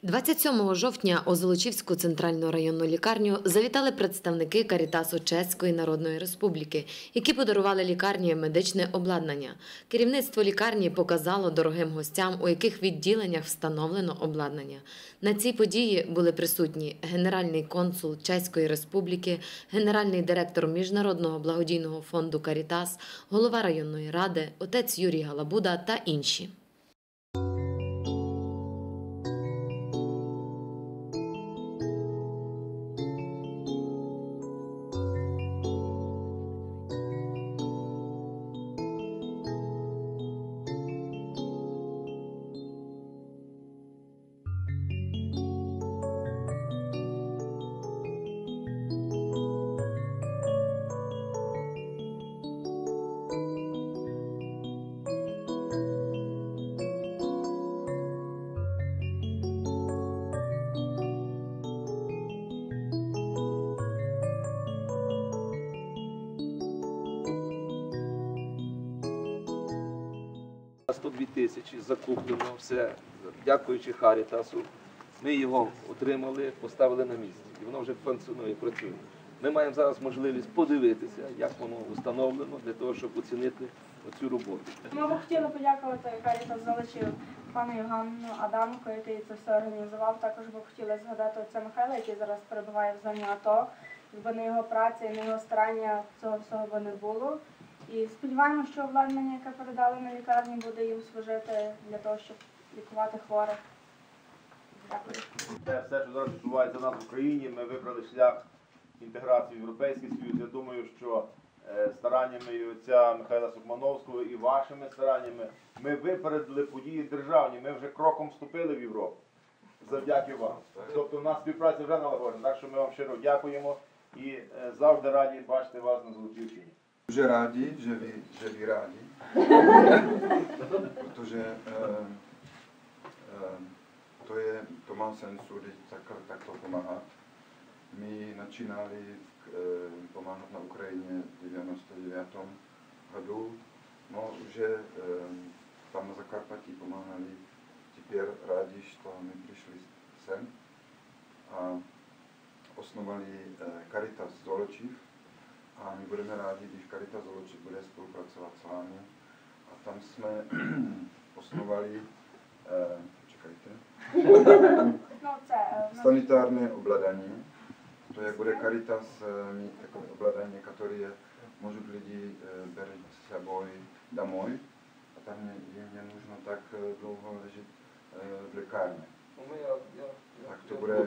27 жовтня у Золочівську центральну районну лікарню завітали представники Карітасу Чеської Народної Республіки, які подарували лікарні медичне обладнання. Керівництво лікарні показало дорогим гостям, у яких відділеннях встановлено обладнання. На цій події були присутні генеральний консул Чеської Республіки, генеральний директор Міжнародного благодійного фонду «Карітас», голова районної ради, отець Юрій Галабуда та інші. На 102 тисячі закуплено все, дякуючи Карітасу. Ми його отримали, поставили на місці і воно вже функціонує, працює. Ми маємо зараз можливість подивитися, як воно встановлено, для того, щоб оцінити цю роботу. Ми б хотіли подякувати Карітас Золочів пану Євгену Адамку, який це все організував. Також би хотіли згадати отця Михайла, який зараз перебуває в зоні АТО. Якби не його праця і не його старання, цього всього би не було. І сподіваємося, що обладнання, яке передали на лікарні, буде їм служити для того, щоб лікувати хворих. Дякую. Все, що зараз відбувається в нас в Україні, ми вибрали шлях інтеграції в Європейський Союз. Я думаю, що стараннями і отця Михайла Сукмановського і вашими стараннями ми випередили події державні. Ми вже кроком вступили в Європу. Завдяки вам. Тобто у нас співпраця вже налагоджена. Так що ми вам щиро дякуємо і завжди раді бачити вас на Золочівщині. Дуже раді, що ви раді, protože to má sensu, když takto pomáhat. My začínali pomáhat na Ukrajině v 99. году, no už tam na Zakarpatí pomáhali, теперь rádi, že my přišli sem a osnovali Caritas Zoločiv. A my budeme rádi, když Caritas Zoločiv bude spolupracovat s vámi. A tam jsme osnovali, sanitárné obladání. To je, bude Caritas mít takové obladání, které můžou lidi brát s sebou domů. A tam jim je нужно tak dlouho ležet v lékárně. Tak to bude...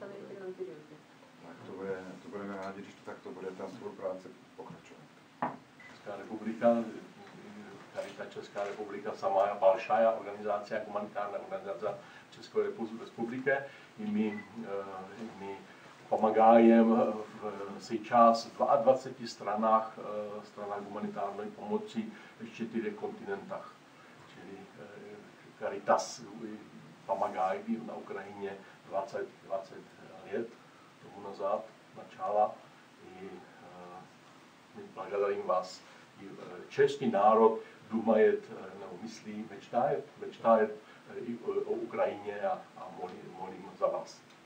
To budeme rádi, když to takto bude ta spolupráce pokračovat. Česká republika, Caritas Česká republika sama je большая организация, гуманитарная организация České republiky. И my помогаем сейчас в 22 странах гуманитарной помощи в 4 континентах. Čili Caritas помогает на Украине 20 лет tomu nazad, начала, и my благодарим вас. И чешский народ думает, мысли, мечтает о Украине, а молим за вас.